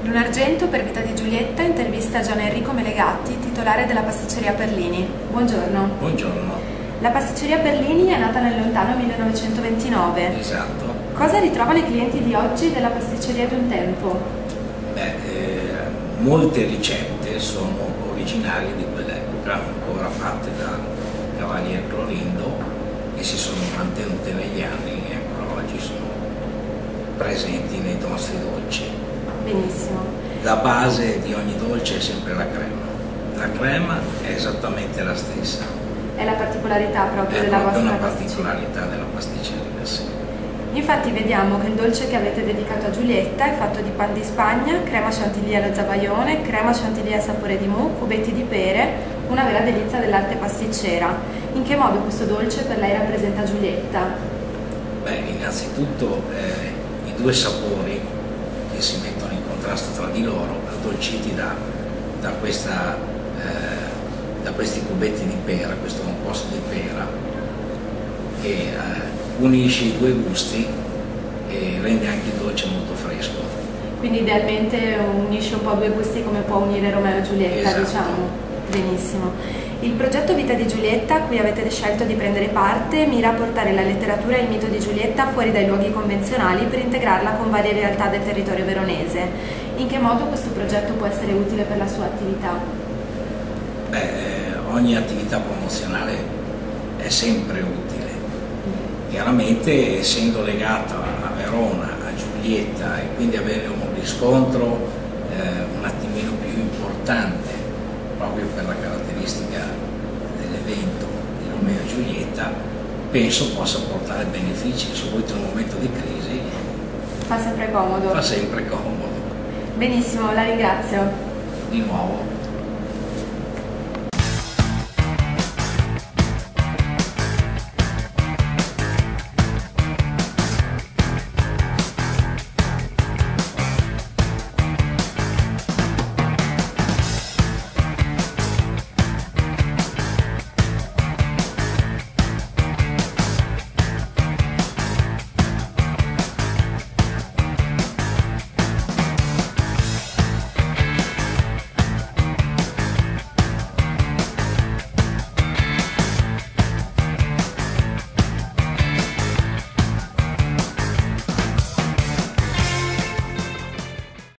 Un argento per Vita di Giulietta, intervista a Gian Enrico Melegatti, titolare della pasticceria Perlini. Buongiorno. Buongiorno. La pasticceria Perlini è nata nel lontano 1929. Esatto. Cosa ritrovano i clienti di oggi della pasticceria di un tempo? Molte ricette sono originarie di quell'epoca, ancora fatte da Cavalier Clorindo, e si sono mantenute negli anni e ancora oggi sono presenti nei nostri dolci. Benissimo. La base di ogni dolce è sempre la crema. La crema è esattamente la stessa. È la particolarità proprio È della proprio vostra una pasticceria. particolarità della pasticceria, sì. Infatti vediamo che il dolce che avete dedicato a Giulietta è fatto di pan di Spagna, crema chantilly allo zabaione, crema chantilly a sapore di mu, cubetti di pere, una vera delizia dell'arte pasticcera. In che modo questo dolce per lei rappresenta Giulietta? Innanzitutto i due sapori che si mettono in contrasto tra di loro, addolciti da questi cubetti di pera, questo composto di pera, che unisce i due gusti e rende anche il dolce molto fresco. Quindi idealmente unisce un po' due gusti come può unire Romeo e Giulietta, esatto. Diciamo. Benissimo. Il progetto Vita di Giulietta, a cui avete scelto di prendere parte, mira a portare la letteratura e il mito di Giulietta fuori dai luoghi convenzionali per integrarla con varie realtà del territorio veronese. In che modo questo progetto può essere utile per la sua attività? Ogni attività promozionale è sempre utile. Chiaramente, essendo legata a Verona, a Giulietta, e quindi avere un riscontro un attimino più importante proprio per la caratteristica dell'evento di Romeo e Giulietta, penso possa portare benefici, soprattutto in un momento di crisi. Fa sempre comodo. Fa sempre comodo. Benissimo, la ringrazio. Di nuovo.